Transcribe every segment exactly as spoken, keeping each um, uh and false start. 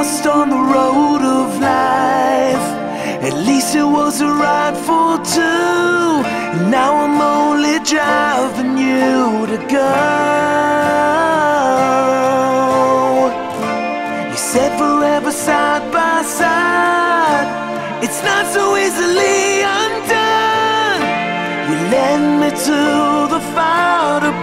lost on the road of life. At least it was a ride for two. And now I'm only driving you to go. You said forever side by side. It's not so easily undone. You led me to the fire to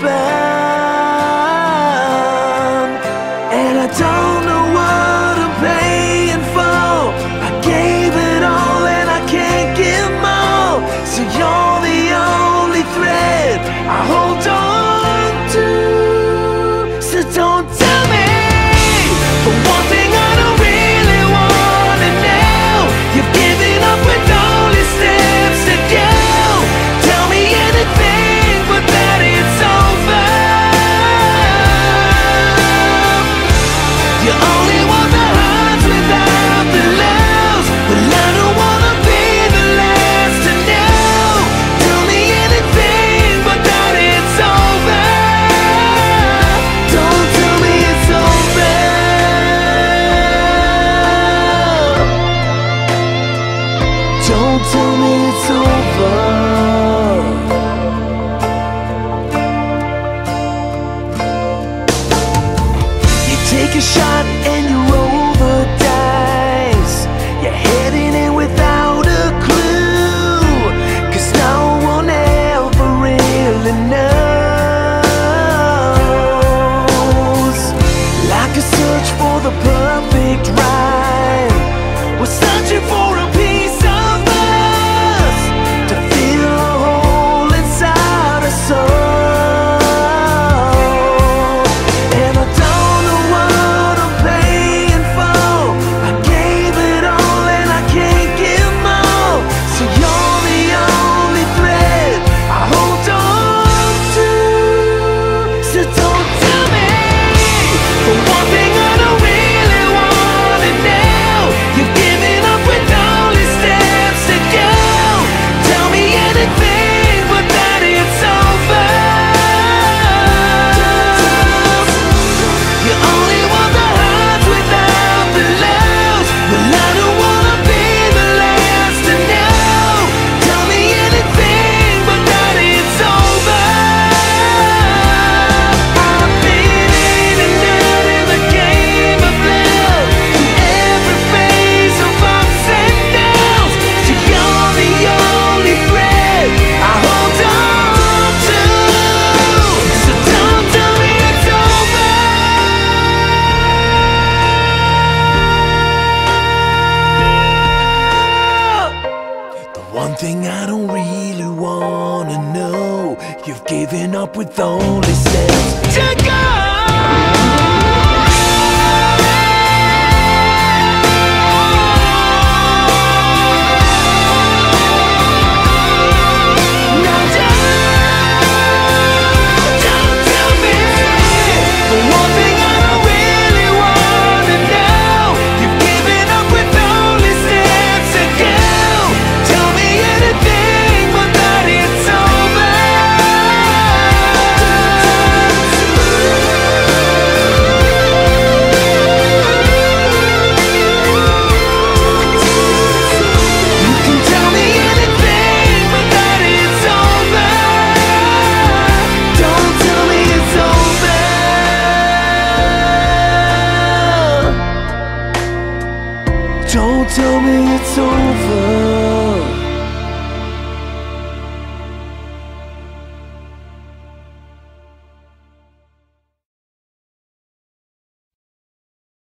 burn. And I don't know what I'm paying for. I gave it all and I can't give more. So you're the only thread I hold on to. So don't tell me for one thing I don't really wanna know. You've given up with only steps to go. Tell me anything but that it's over. You only want the highs without the lows. Well, I don't wanna be the last to know. Tell me anything but that it's over. Don't tell me it's over. Don't tell me it's over. You take a shot and you roll the dice. You're heading in without a clue. Cause no one ever really knows. Like a search for the perfect rhyme. We're searching for a piece of us to fill a hole inside our soul. And I don't know what I'm paying for. I gave it all and I can't give more. So you're the only thread I hold on to. So don't tell me for one thing I don't really wanna know. You've given up with only steps to go. Tell me anything but that it's over. You only want the highs without the lows. Well, I don't wanna be the last to know. Tell me anything but that it's over. I've been in and out in the game of love, through every phase of ups and downs. So you're the only thread I hold on to. So don't tell me it's over. The one thing I don't really wanna know. You've given up with only steps to go. Now don't, don't tell me the one thing I don't really wanna know. You've given up with only steps to go. Tell me anything but that it's over. You can tell me anything but that it's over. Don't tell me it's over. Don't tell me it's over.